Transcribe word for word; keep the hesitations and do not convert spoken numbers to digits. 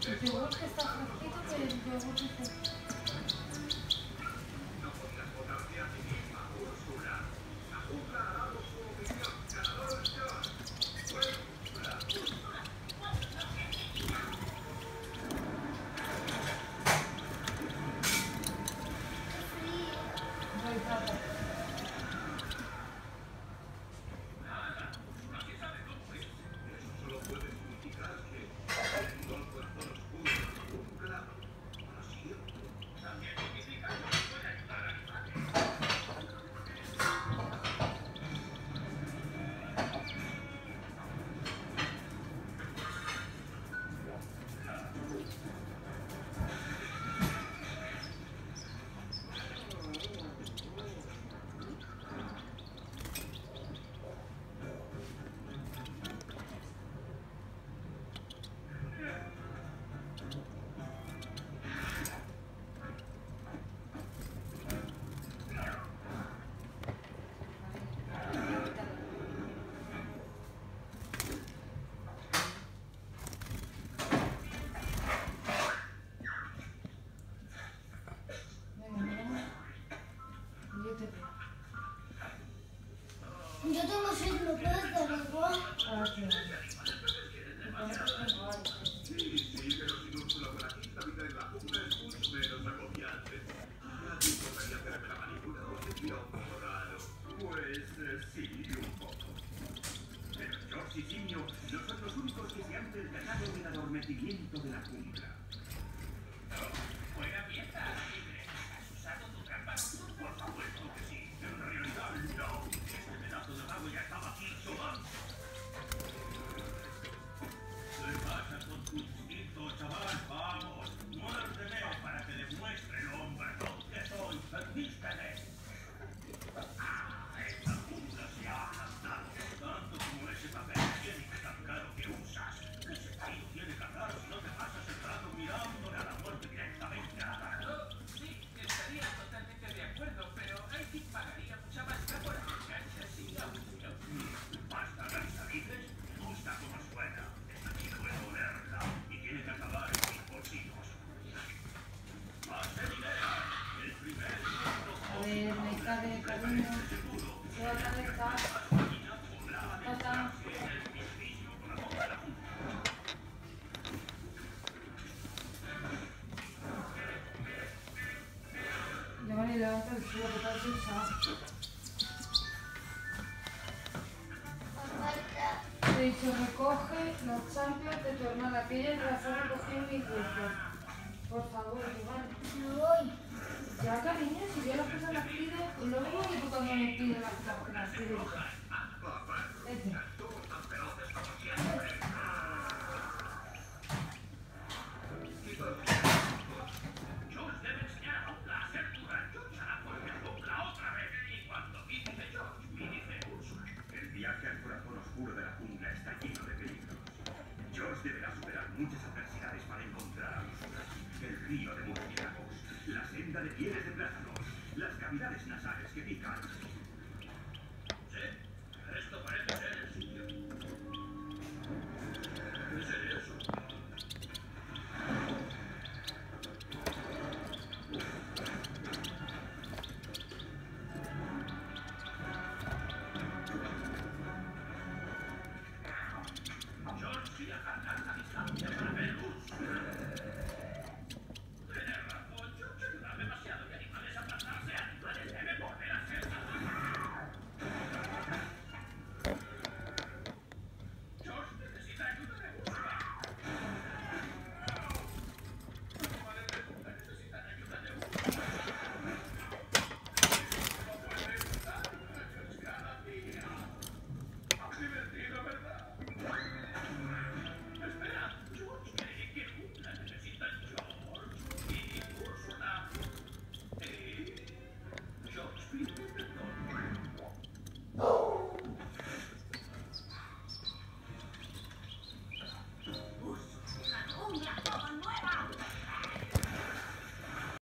El yogur que está fresquito que el yogur que está... Yo tengo sed, ¿me puedes dar agua? Ah, sí. Sí, sí, pero si no solo con la quinta vida en la jungla es mucho menos agobiante. ¿A ti podría hacerme la manicura o te envía un poco raro? Pues eh, sí, un poco. Pero George y Simio no son los únicos que se han percatado del adormecimiento de la jungla. Buena pieza, libre. ¿Has usado tu trampa? Por supuesto que sí. En realidad, no. Este pedazo de mago ya estaba aquí sobando. ¿Qué pasa con tu instinto, chaval? Vamos, muérdeme para que demuestre el hombre que soy. Persísteme. Ah, esta jungla se ha adaptado tanto como ese papel higiénico tan caro que usas. Ese tío tiene que hablar si no te pasas el rato mirándole a la muerte directamente a la cara. Sí, estaría totalmente de acuerdo, pero hay quien pagaría mucha más por acercarse así a un tío. Basta, Garza, dices. Gusta como suena. Esta chica puede olerla y tiene que acabar en mis bolsillos. ¡Hacer idea! El primer A ver, me cabe cariño. Toda la cabeza. Tata. Giovanni, levanta el suelo que estás usando. Te he dicho, recoge las chanclas de tu hermana, que ella las ha recogido mis veces. Por favor, Giovanni. Me voy. Ya, cariño, si yo las cosas las pido, pues lo mismo que tú cuando me pides las cosas que las pides. Vete. George debe enseñar a Jungla a hacer tu ranchocha porque Jungla otra vez. Y cuando dice George, me dice Ursula. El viaje al corazón oscuro de la jungla está lleno de peligros. George deberá superar muchas adversidades para encontrar a Ursula. El río de murciélagos, la senda de pieles de plátanos, las cavidades nasales que pican. Sí, esto parece ser el sitio. ¿Qué es eso? George, y a larga distancia para ver Ursula.